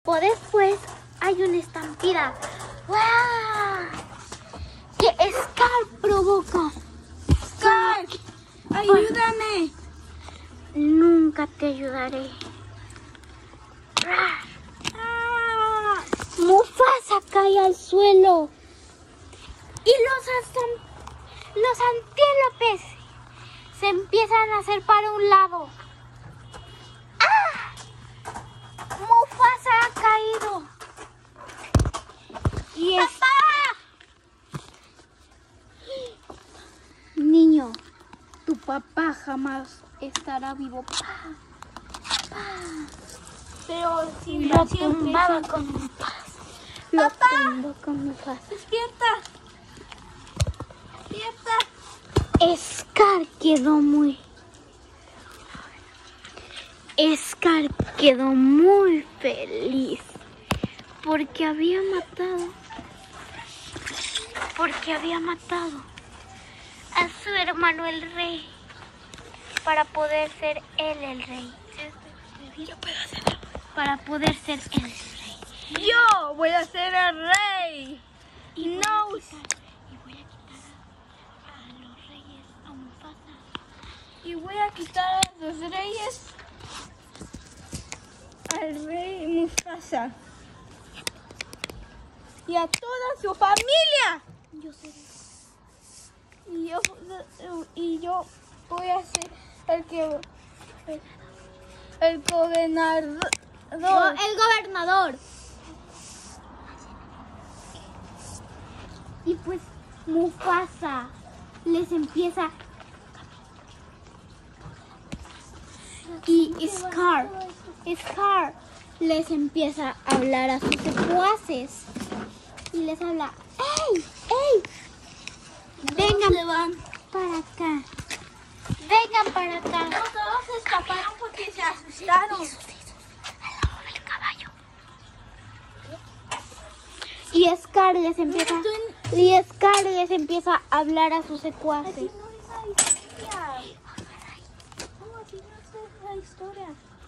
tiempo después hay una estampida. ¡Wow! Que Scar provoca. Scar, ayúdame. Nunca te ayudaré. Mufasa cae al suelo. Y los antílopes se empiezan a hacer para un lado. ¡Ah! Mufasa ha caído. Y es... Niño, tu papá jamás estará vivo. Pero si Lo siempre tumbaba con Mufasa. Lo tumbó con Mufasa. despierta. Despierta. Scar quedó muy feliz porque había matado a su hermano el rey para poder ser él el rey. Para poder ser él el rey. Yo voy a ser el rey. Y voy a quitar a los reyes, a Mufasa. Y voy a quitar a los reyes al rey Mufasa y a toda su familia. Yo seré. Y yo voy a ser el gobernador. El gobernador. Y pues Mufasa les empieza. Y Scar les empieza a hablar a sus secuaces. Y les habla. ¡Ey! ¡Ey! Vengan para acá. Vengan para acá. No, todos se escaparon porque se asustaron. El caballo. Y Scar les empieza a hablar a sus secuaces. Así no es la historia. No, así no es la historia.